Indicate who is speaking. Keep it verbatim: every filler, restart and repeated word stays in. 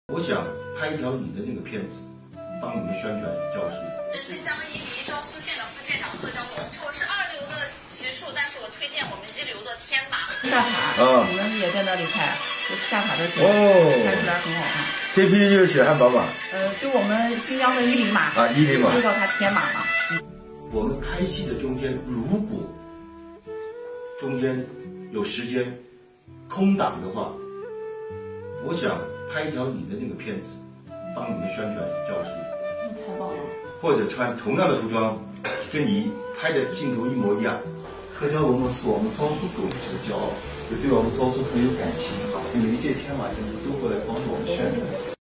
Speaker 1: 我想拍一条你的那个片子，帮你们宣传教书。
Speaker 2: 是新疆伊犁昭苏县的副县长贺江龙，我是二流的骑术，但是我推荐我们一流的天马。
Speaker 3: 下塔，
Speaker 1: 啊，
Speaker 3: 你们也在那里拍，就下塔的景，
Speaker 1: 哦，
Speaker 3: 拍出来很好看。
Speaker 1: 这批就是雪汉宝马。
Speaker 3: 呃，就我们新疆的伊犁马
Speaker 1: 啊，伊犁马，
Speaker 3: 就叫它天马嘛。嗯。
Speaker 1: 我们拍戏的中间，如果中间有时间空档的话，我想拍一条你的那个片子，帮你们宣传教书。
Speaker 3: 嗯，太棒了。
Speaker 1: 或者穿同样的服装，跟你拍的镜头一模一样。
Speaker 4: 贺江龙是我们昭苏走出的骄傲，也对我们昭苏很有感情，每一届天马节目都会来帮助我们宣传。